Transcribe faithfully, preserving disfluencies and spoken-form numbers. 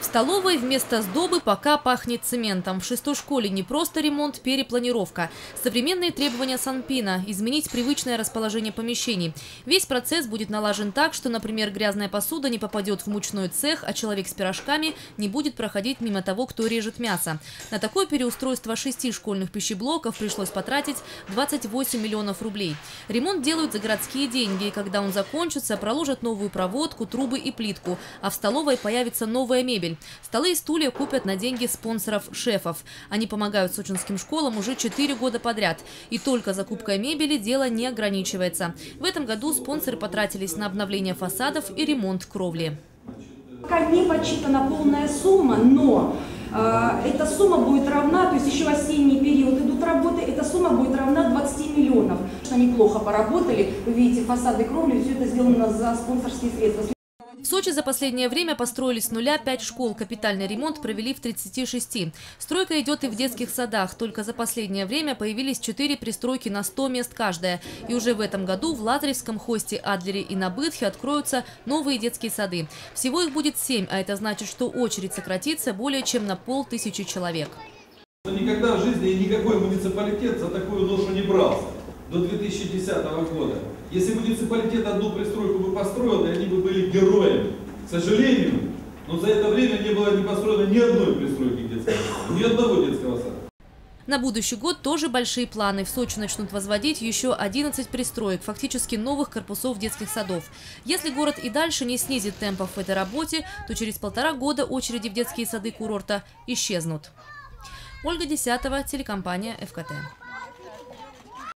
В столовой вместо сдобы пока пахнет цементом. В шестой школе не просто ремонт, перепланировка. Современные требования Санпина – изменить привычное расположение помещений. Весь процесс будет налажен так, что, например, грязная посуда не попадет в мучной цех, а человек с пирожками не будет проходить мимо того, кто режет мясо. На такое переустройство шести школьных пищеблоков пришлось потратить двадцать восемь миллионов рублей. Ремонт делают за городские деньги, и когда он закончится, проложат новую проводку, трубы и плитку, а в столовой появится новая мебель. Столы и стулья купят на деньги спонсоров-шефов. Они помогают сочинским школам уже четыре года подряд. И только закупкой мебели дело не ограничивается. В этом году спонсоры потратились на обновление фасадов и ремонт кровли. Пока не подсчитана полная сумма, но э, эта сумма будет равна, то есть еще в осенний период идут работы, эта сумма будет равна двадцати миллионов. Они плохо поработали, вы видите, фасады, кровли, все это сделано за спонсорские средства. В Сочи за последнее время построили с нуля пять школ. Капитальный ремонт провели в тридцати шести. Стройка идет и в детских садах. Только за последнее время появились четыре пристройки на сто мест каждая. И уже в этом году в Лазаревском, Хосте, Адлере и на Бытхе откроются новые детские сады. Всего их будет семь, а это значит, что очередь сократится более чем на полтысячи человек. Никогда в жизни никакой муниципалитет за такую ношу не брался до две тысячи десятого года. Если муниципалитет одну пристройку бы построил, они бы были героями. К сожалению, но за это время не было не построено ни одной пристройки детского сада, ни одного детского сада. На будущий год тоже большие планы. В Сочи начнут возводить еще одиннадцать пристроек, фактически новых корпусов детских садов. Если город и дальше не снизит темпов в этой работе, то через полтора года очереди в детские сады курорта исчезнут. Ольга Десятова, телекомпания эф ка тэ.